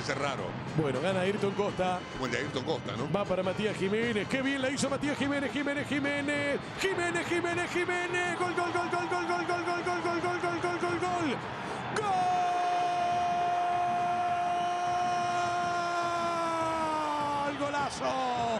ser raro. Bueno, gana Ayrton Costa. Como el de Ayrton Costa, ¿no? Va para Matías Jiménez. Qué bien la hizo Matías Jiménez. Jiménez. Gol, gol, gol, gol, gol, gol, gol, gol, gol, gol, gol, gol, gol, gol, gol, gol. ¡Gol! ¡Golazo!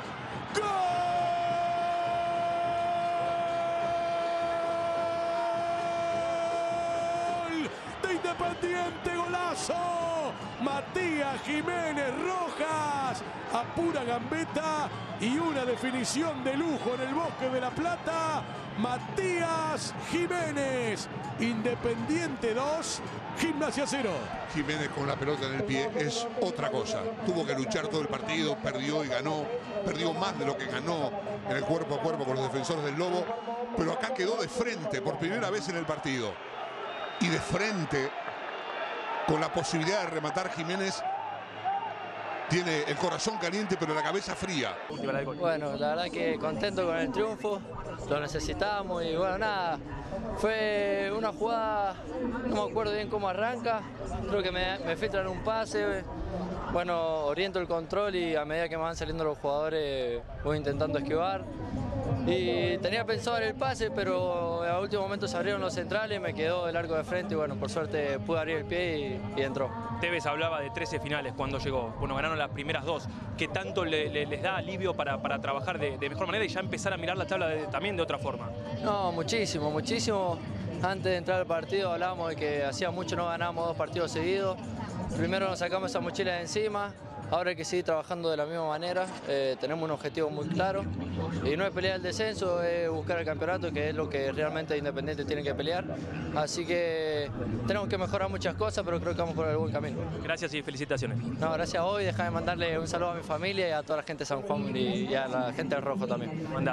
¡Gol! ¡De Independiente! ¡Golazo! Matías Jiménez Rojas a pura gambeta y una definición de lujo en el Bosque de La Plata. Matías Jiménez, Independiente 2, Gimnasia 0. Jiménez con la pelota en el pie es otra cosa. Tuvo que luchar todo el partido, perdió y ganó. Perdió más de lo que ganó en el cuerpo a cuerpo con los defensores del Lobo. Pero acá quedó de frente por primera vez en el partido. Y de frente, con la posibilidad de rematar, Jiménez tiene el corazón caliente pero la cabeza fría. Bueno, la verdad que contento con el triunfo, lo necesitábamos y bueno, nada, fue una jugada, no me acuerdo bien cómo arranca, creo que me filtran un pase, bueno, oriento el control y a medida que me van saliendo los jugadores voy intentando esquivar. Y tenía pensado en el pase, pero a último momento se abrieron los centrales, me quedó el arco de frente y bueno, por suerte pude abrir el pie y entró. Tevez hablaba de 13 finales cuando llegó. Bueno, ganaron las primeras 2. ¿Qué tanto les da alivio para trabajar de mejor manera y ya empezar a mirar la tabla también de otra forma? No, muchísimo, muchísimo. Antes de entrar al partido hablábamos de que hacía mucho no ganábamos 2 partidos seguidos. Primero nos sacamos esa mochila de encima. Ahora hay que seguir trabajando de la misma manera, tenemos un objetivo muy claro y no es pelear el descenso, es buscar el campeonato, que es lo que realmente Independiente tiene que pelear. Así que tenemos que mejorar muchas cosas, pero creo que vamos por el buen camino. Gracias y felicitaciones. No, gracias a vos y déjame mandarle un saludo a mi familia y a toda la gente de San Juan y a la gente del Rojo también.